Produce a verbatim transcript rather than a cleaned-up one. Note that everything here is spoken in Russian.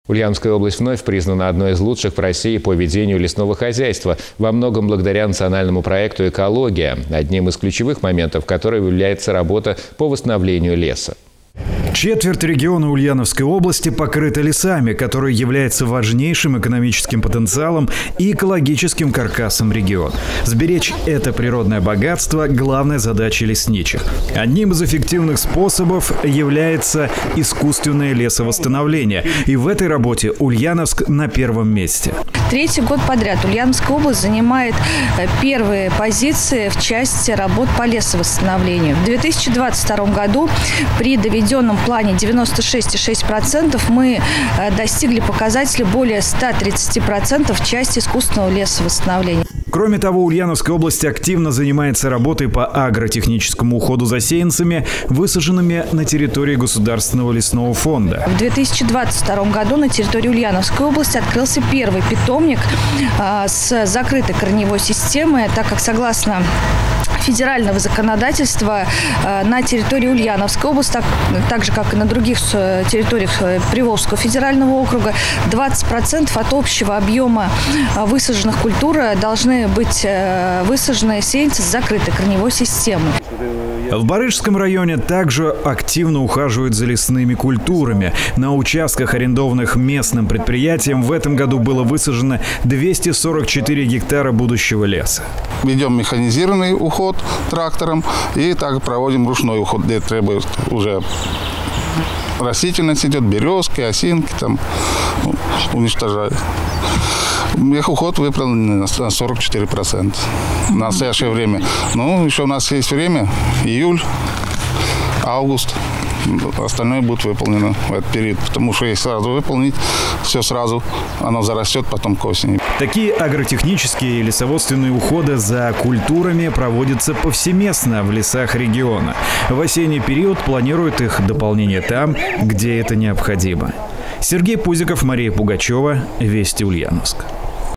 Ульяновская область вновь признана одной из лучших в России по ведению лесного хозяйства, во многом благодаря национальному проекту «Экология», одним из ключевых моментов которого является работа по восстановлению леса. Четверть региона Ульяновской области покрыта лесами, которые являются важнейшим экономическим потенциалом и экологическим каркасом региона. Сберечь это природное богатство – главная задача лесничих. Одним из эффективных способов является искусственное лесовосстановление. И в этой работе Ульяновск на первом месте. Третий год подряд Ульяновская область занимает первые позиции в части работ по лесовосстановлению. В две тысячи двадцать втором году при доведенном плане девяносто шесть целых шесть десятых процента мы достигли показателя более ста тридцати процентов в части искусственного лесовосстановления. Кроме того, Ульяновская область активно занимается работой по агротехническому уходу за сеянцами, высаженными на территории Государственного лесного фонда. В две тысячи двадцать втором году на территории Ульяновской области открылся первый питомник а, с закрытой корневой системой, так как согласно федерального законодательства а, на территории Ульяновской области, так, так же как и на других территориях Приволжского федерального округа, двадцать процентов от общего объема высаженных культур должны быть высажены сеянцы с закрытой корневой системой. В Барышском районе также активно ухаживают за лесными культурами. На участках, арендованных местным предприятием, в этом году было высажено двести сорок четыре гектара будущего леса. Ведем механизированный уход трактором и также проводим ручной уход, где требует уже растительность идет, березки, осинки, там уничтожают. Их уход выполнен на сорок четыре процента в настоящее время. Ну, еще у нас есть время, июль, август. Остальное будет выполнено в этот период, потому что если сразу выполнить, все сразу, оно зарастет потом к осени. Такие агротехнические и лесоводственные уходы за культурами проводятся повсеместно в лесах региона. В осенний период планируют их дополнение там, где это необходимо. Сергей Пузиков, Мария Пугачева, Вести Ульяновск.